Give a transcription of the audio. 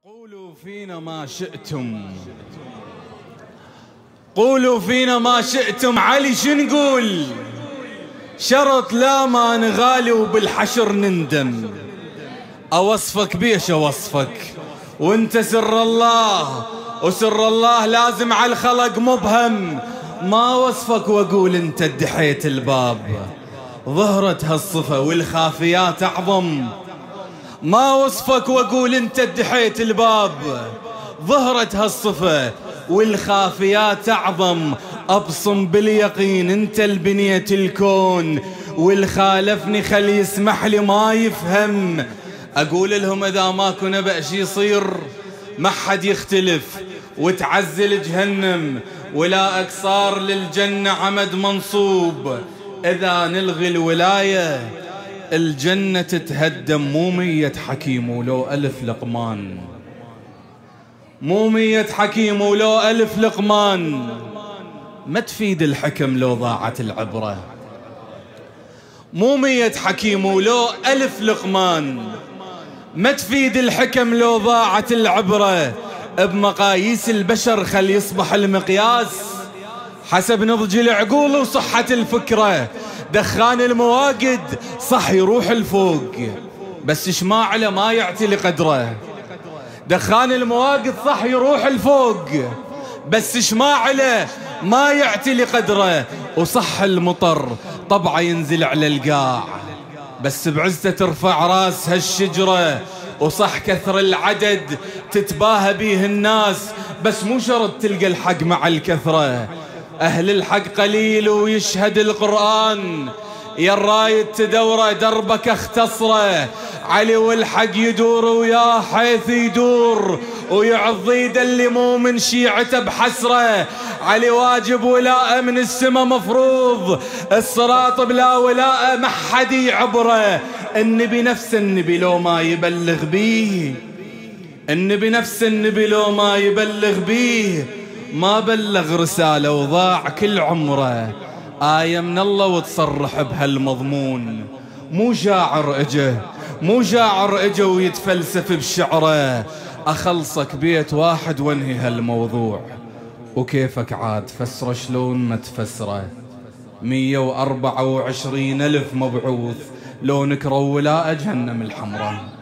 قولوا فينا ما شئتم، قولوا فينا ما شئتم. علي شنقول؟ شرط لا ما نغالي وبالحشر نندم. أوصفك بيش أوصفك وانت سر الله، وسر الله لازم على الخلق مبهم. ما وصفك واقول انت ادحيت الباب، ظهرت هالصفة والخافيات أعظم. ما وصفك واقول انت ادحيت الباب، ظهرت هالصفة والخافيات أعظم. أبصم باليقين انت البنية الكون، والخالفني خلي يسمح لي ما يفهم. أقول لهم إذا ماكو نبأ شي يصير ما حد يختلف، وتعزل جهنم ولا أقصار للجنة عمد منصوب. إذا نلغي الولاية الجنة تتهدم. مو 100 حكيم ولو 1000 لقمان، مو 100 حكيم ولو 1000 لقمان. ما تفيد الحكم لو ضاعت العبرة. مو 100 حكيم ولو 1000 لقمان، ما تفيد الحكم لو ضاعت العبرة. بمقاييس البشر خل يصبح المقياس حسب نضج العقول وصحة الفكرة. دخان المواقد صح يروح الفوق، بس شماعله ما يعتلي قدره. دخان المواقد صح يروح الفوق، بس شماعله ما يعتلي قدره. وصح المطر طبعه ينزل على القاع، بس بعزته ترفع راس هالشجرة. وصح كثر العدد تتباهى بيه الناس، بس مو شرط تلقى الحق مع الكثرة. أهل الحق قليل ويشهد القرآن، يا الرايد تدوره دربك اختصره. علي والحق يدور وياه حيث يدور، ويعض ايد اللي مو من شيعته بحسره. علي واجب ولاءه من السما مفروض، الصراط بلا ولاءه ما حد يعبره. النبي نفس النبي لو ما يبلغ بيه، النبي نفس النبي لو ما يبلغ بيه ما بلغ رسالة وضاع كل عمره. آية من الله وتصرح بهالمضمون. مو شاعر اجه، مو شاعر اجه ويتفلسف بشعره. أخلصك بيت واحد وانهي هالموضوع، وكيفك عاد فسره شلون ما تفسره. 124,000 مبعوث لو نكروا ولاء جهنم الحمراء.